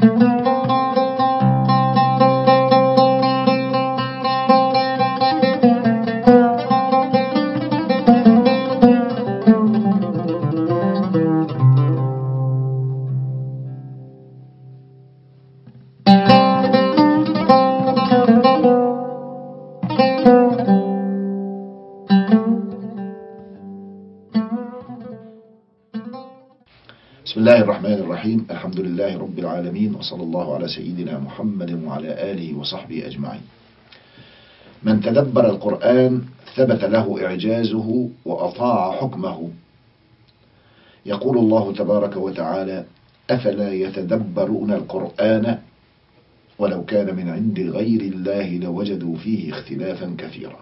بسم الله الرحمن الرحيم. الحمد لله رب العالمين، وصلى الله على سيدنا محمد وعلى آله وصحبه أجمعين. من تدبر القرآن ثبت له إعجازه وأطاع حكمه. يقول الله تبارك وتعالى: أفلا يتدبرون القرآن ولو كان من عند غير الله لوجدوا فيه اختلافا كثيرا.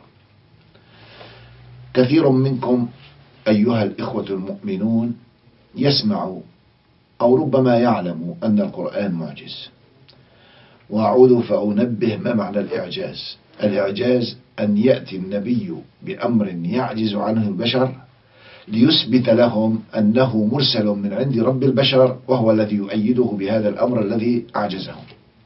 كثير منكم أيها الإخوة المؤمنون يسمع أو ربما يعلم أن القرآن معجز، وأعود فأنبه ما معنى الإعجاز. الإعجاز أن يأتي النبي بأمر يعجز عنه البشر ليثبت لهم أنه مرسل من عند رب البشر، وهو الذي يؤيده بهذا الأمر الذي أعجزهم.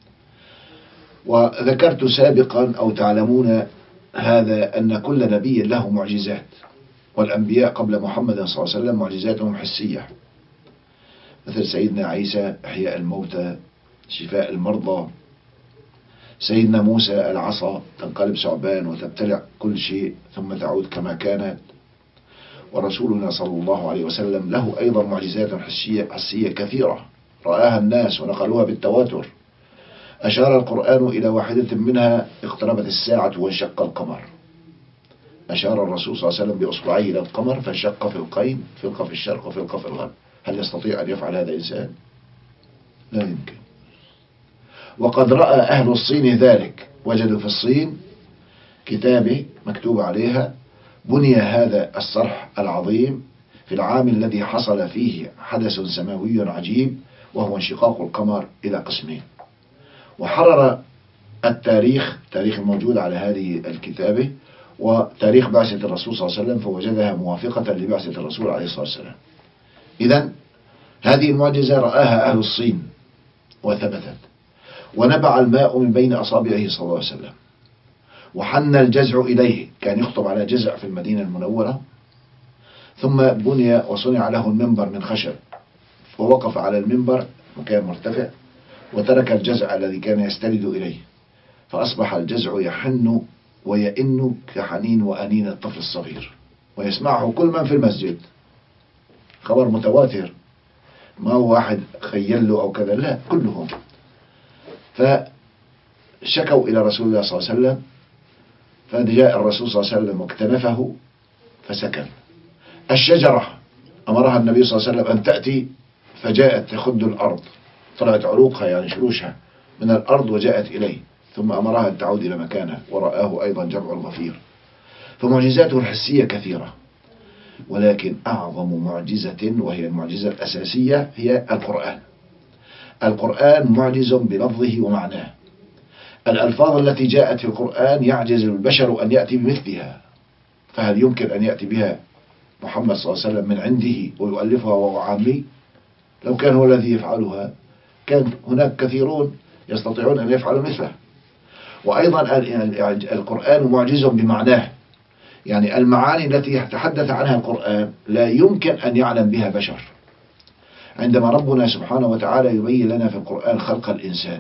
وذكرت سابقا أو تعلمون هذا أن كل نبي له معجزات، والأنبياء قبل محمد صلى الله عليه وسلم معجزاتهم حسية، مثل سيدنا عيسى إحياء الموتى، شفاء المرضى، سيدنا موسى العصا تنقلب ثعبان وتبتلع كل شيء ثم تعود كما كانت، ورسولنا صلى الله عليه وسلم له أيضا معجزات حسية كثيرة رآها الناس ونقلوها بالتواتر. أشار القرآن إلى واحدة منها: اقتربت الساعة وانشق القمر. أشار الرسول صلى الله عليه وسلم بأصبعيه إلى القمر فانشق فلقين، فلقة في الشرق وفلقة في الغرب. هل يستطيع أن يفعل هذا إنسان؟ لا يمكن. وقد رأى أهل الصين ذلك، وجدوا في الصين كتابة مكتوب عليها: بني هذا الصرح العظيم في العام الذي حصل فيه حدث سماوي عجيب، وهو انشقاق القمر إلى قسمين. وحرر التاريخ الموجود على هذه الكتابة وتاريخ بعثة الرسول صلى الله عليه وسلم، فوجدها موافقة لبعثة الرسول عليه الصلاة والسلام. إذن هذه المعجزة رآها أهل الصين وثبتت، ونبع الماء من بين أصابعه صلى الله عليه وسلم، وحن الجزع إليه، كان يخطب على جزع في المدينة المنورة، ثم بني وصنع له المنبر من خشب، ووقف على المنبر مكان مرتفع وترك الجزع الذي كان يستند إليه، فأصبح الجزع يحن ويئن كحنين وأنين الطفل الصغير، ويسمعه كل من في المسجد. خبر متواتر، ما هو واحد خيل له أو كذا، لا، كلهم. فشكوا إلى رسول الله صلى الله عليه وسلم، فجاء الرسول صلى الله عليه وسلم واكتنفه فسكن. الشجرة أمرها النبي صلى الله عليه وسلم أن تأتي، فجاءت تخد الأرض، طلعت عروقها يعني شروشها من الأرض وجاءت إليه، ثم أمرها أن تعود إلى مكانها، ورآه أيضا جمع الغفير. فمعجزاته الحسية كثيرة، ولكن أعظم معجزة وهي المعجزة الأساسية هي القرآن. القرآن معجز بلفظه ومعناه. الألفاظ التي جاءت في القرآن يعجز البشر أن يأتي بمثلها، فهل يمكن أن يأتي بها محمد صلى الله عليه وسلم من عنده ويؤلفها وهو عامي؟ لو كان هو الذي يفعلها كان هناك كثيرون يستطيعون أن يفعلوا مثله. وأيضا القرآن معجز بمعناه، يعني المعاني التي يتحدث عنها القرآن لا يمكن أن يعلم بها بشر. عندما ربنا سبحانه وتعالى يبين لنا في القرآن خلق الإنسان،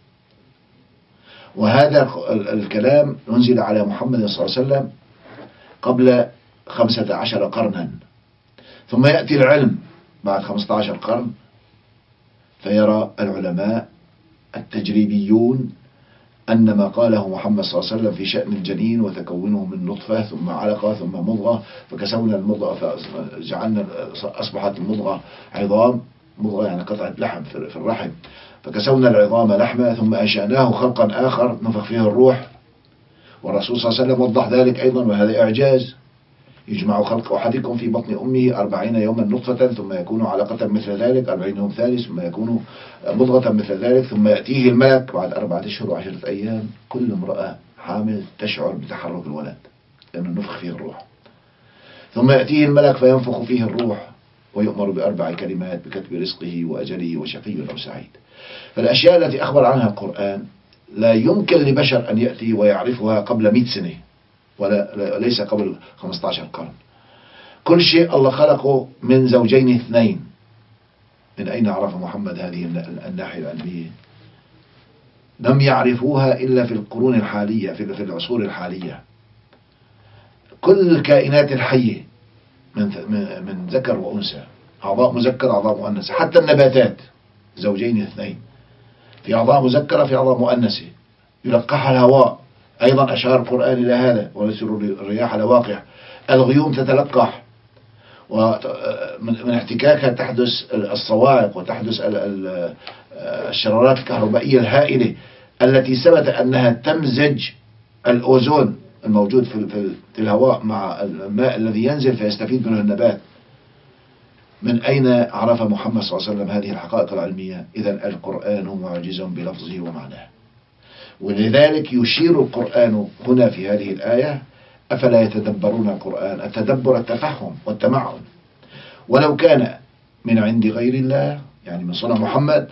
وهذا الكلام أنزل على محمد صلى الله عليه وسلم قبل 15 قرنا، ثم يأتي العلم بعد 15 قرن، فيرى العلماء التجريبيون أن ما قاله محمد صلى الله عليه وسلم في شأن الجنين وتكونه من نطفة ثم علقة ثم مضغة، فكسونا المضغة فجعلنا أصبحت المضغة عظام، مضغة يعني قطعة لحم في الرحم، فكسونا العظام لحمة ثم أنشأناه خلقا آخر نفخ فيه الروح. والرسول صلى الله عليه وسلم وضح ذلك أيضا، وهذا إعجاز. يجمع خلق أحدكم في بطن أمه 40 يوما نطفة ثم يكون علقة مثل ذلك 40 يوم ثالث ثم يكون مضغة مثل ذلك، ثم يأتيه الملك بعد 4 أشهر و10 أيام. كل امرأة حامل تشعر بتحرك الولد لأنه نفخ فيه الروح، ثم يأتيه الملك فينفخ فيه الروح ويؤمر ب4 كلمات بكتب رزقه وأجله وشقي أو سعيد. فالأشياء التي أخبر عنها القرآن لا يمكن لبشر أن يأتي ويعرفها قبل 100 سنة، وليس قبل 15 قرن. كل شيء الله خلقه من زوجين اثنين. من أين عرف محمد هذه الناحية العلمية؟ لم يعرفوها إلا في القرون الحالية، في العصور الحالية. كل الكائنات الحية من ذكر وأنثى، أعضاء مذكرة أعضاء مؤنثة، حتى النباتات زوجين اثنين، في أعضاء مذكرة في أعضاء مؤنثة، يلقحها الهواء. أيضا أشار القرآن إلى هذا: ونسر الرياح لواقح. الغيوم تتلقح، ومن احتكاكها تحدث الصواعق وتحدث الشرارات الكهربائية الهائلة التي ثبت أنها تمزج الأوزون الموجود في الهواء مع الماء الذي ينزل فيستفيد منه النبات. من أين عرف محمد صلى الله عليه وسلم هذه الحقائق العلمية؟ إذن القرآن معجز بلفظه ومعناه. ولذلك يشير القرآن هنا في هذه الآية: أفلا يتدبرون القرآن؟ التدبر التفهم والتمعن. ولو كان من عند غير الله، يعني من صنع محمد،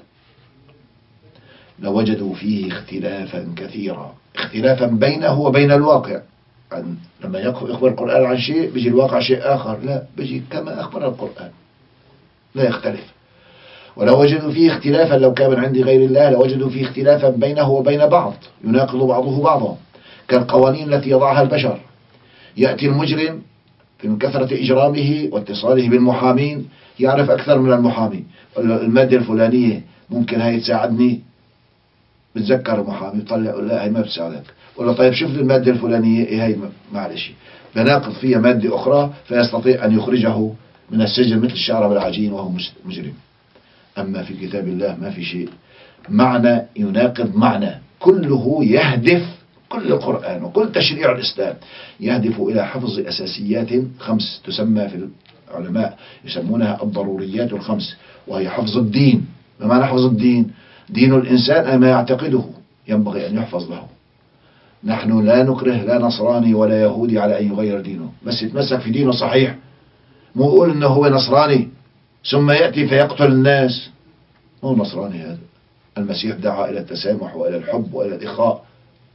لوجدوا فيه اختلافا كثيرا، اختلافا بينه وبين الواقع. لما يخبر القرآن عن شيء بيجي الواقع شيء آخر، لا، بيجي كما أخبر القرآن، لا يختلف. ولو وجدوا فيه اختلافا، لو كان من عند غير الله لوجدوا فيه اختلافا بينه وبين بعض، يناقض بعضه بعضا، كالقوانين التي يضعها البشر. يأتي المجرم من كثرة إجرامه واتصاله بالمحامين يعرف أكثر من المحامي. المادة الفلانية ممكن هاي تساعدني، بتذكر المحامي طلع لا هاي ما بتساعدك، ولا طيب شوف لي المادة الفلانية هاي معلش بناقض فيها مادة أخرى، فيستطيع أن يخرجه من السجن مثل الشعر بالعجين وهو مجرم. أما في كتاب الله ما في شيء معنى يناقض معنى، كله يهدف، كل القرآن وكل تشريع الإسلام يهدف إلى حفظ أساسيات 5 تسمى في العلماء يسمونها الضروريات ال5، وهي حفظ الدين. ما معنى حفظ الدين؟ دين الإنسان ما يعتقده ينبغي أن يحفظ له. نحن لا نكره لا نصراني ولا يهودي على أن يغير دينه، بس يتمسك في دينه صحيح. مو يقول إنه هو نصراني ثم يأتي فيقتل الناس، مو نصراني هذا. المسيح دعا إلى التسامح وإلى الحب وإلى الإخاء.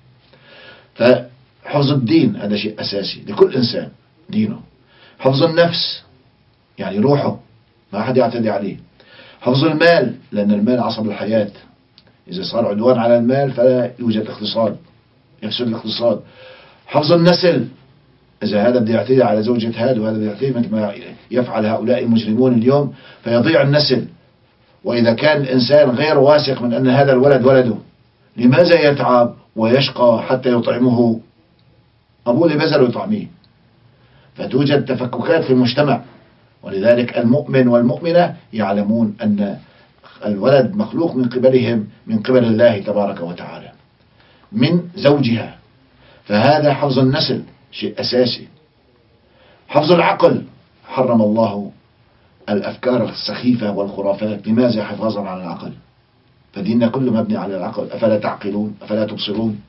فحفظ الدين هذا شيء أساسي لكل إنسان، دينه. حفظ النفس يعني روحه، ما أحد يعتدي عليه. حفظ المال، لأن المال عصب الحياة، إذا صار عدوان على المال فلا يوجد اقتصاد، يفسد الاقتصاد. حفظ النسل، إذا هذا بده يعتدي على زوجة هذا وهذا بده يعتدي مثل ما يفعل هؤلاء المجرمون اليوم فيضيع النسل. وإذا كان الإنسان غير واثق من أن هذا الولد ولده، لماذا يتعب ويشقى حتى يطعمه أبوه اللي بذل يطعميه؟ فتوجد تفككات في المجتمع. ولذلك المؤمن والمؤمنة يعلمون أن الولد مخلوق من قبلهم، من قبل الله تبارك وتعالى، من زوجها. فهذا حفظ النسل شيء أساسي. حفظ العقل، حرم الله الأفكار السخيفة والخرافات. لماذا؟ حفاظا على العقل، فديننا كله مبني على العقل. أفلا تعقلون؟ أفلا تبصرون؟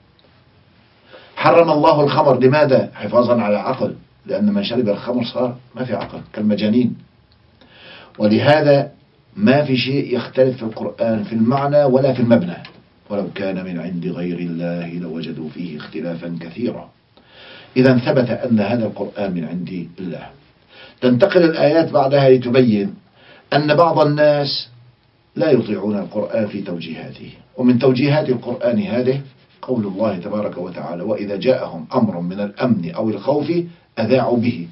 حرم الله الخمر، لماذا؟ حفاظا على العقل، لأن من شرب الخمر صار ما في عقل كالمجانين. ولهذا ما في شيء يختلف في القرآن في المعنى ولا في المبنى. ولو كان من عند غير الله لوجدوا فيه اختلافا كثيرا. إذا ثبت أن هذا القرآن من عند الله. تنتقل الآيات بعدها لتبين أن بعض الناس لا يطيعون القرآن في توجيهاته. ومن توجيهات القرآن هذه قول الله تبارك وتعالى: وإذا جاءهم أمر من الأمن أو الخوف أذاعوا به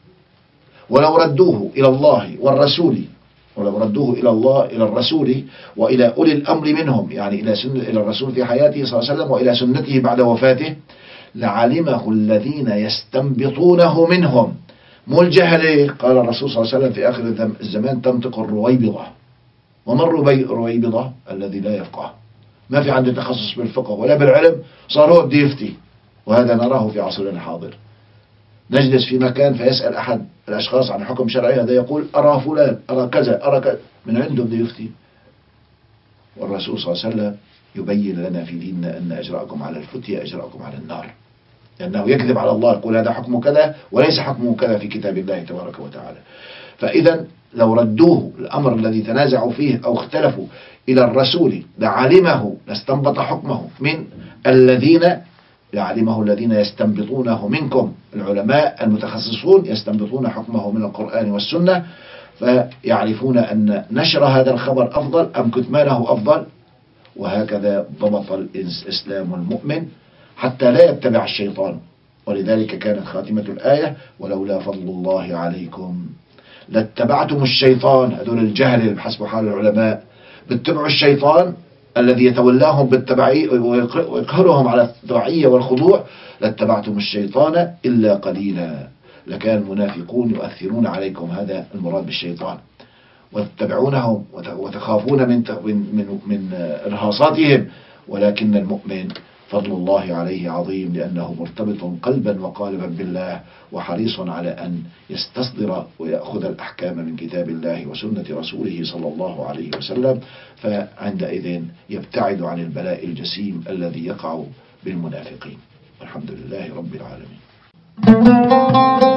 ولو ردوه إلى الله والرسول، ولو ردوه إلى الله إلى الرسول وإلى أولي الأمر منهم، يعني إلى الرسول في حياته صلى الله عليه وسلم وإلى سنته بعد وفاته، لعلمه الذين يستنبطونه منهم. مو الجهل. قال الرسول صلى الله عليه وسلم في آخر الزمان تنطق الرويبضة. وما الرويبضة؟ الذي لا يفقه، ما في عنده تخصص بالفقه ولا بالعلم، صار هو بده يفتي. وهذا نراه في عصرنا الحاضر. نجلس في مكان فيسأل أحد الأشخاص عن حكم شرعي، هذا يقول أرى فلان أرى كذا أرى كذا، من عنده بده يفتي. والرسول صلى الله عليه وسلم يبين لنا في ديننا أن أجرأكم على الفتية أجرأكم على النار، لأنه يكذب على الله، يقول هذا حكمه كذا وليس حكمه كذا في كتاب الله تبارك وتعالى. فإذا لو ردوه الأمر الذي تنازعوا فيه أو اختلفوا إلى الرسول لعلمه، لاستنبط حكمه من الذين، لعلمه الذين يستنبطونه منكم، العلماء المتخصصون يستنبطون حكمه من القرآن والسنة، فيعرفون أن نشر هذا الخبر أفضل أم كتمانه أفضل. وهكذا ضبط الإسلام المؤمن حتى لا يتبع الشيطان. ولذلك كانت خاتمة الآية: ولولا فضل الله عليكم لاتبعتم الشيطان. هذول الجهل بحسب حال العلماء باتبعوا الشيطان الذي يتولاهم بالتبعية ويقهرهم على التبعية والخضوع، لاتبعتم الشيطان إلا قليلا. لكان المنافقون يؤثرون عليكم، هذا المراد بالشيطان، وتتبعونهم وتخافون من إرهاصاتهم. ولكن المؤمن فضل الله عليه عظيم، لأنه مرتبط قلبا وقالبا بالله، وحريص على أن يستصدر ويأخذ الأحكام من كتاب الله وسنة رسوله صلى الله عليه وسلم. فعندئذ يبتعد عن البلاء الجسيم الذي يقع بالمنافقين. والحمد لله رب العالمين.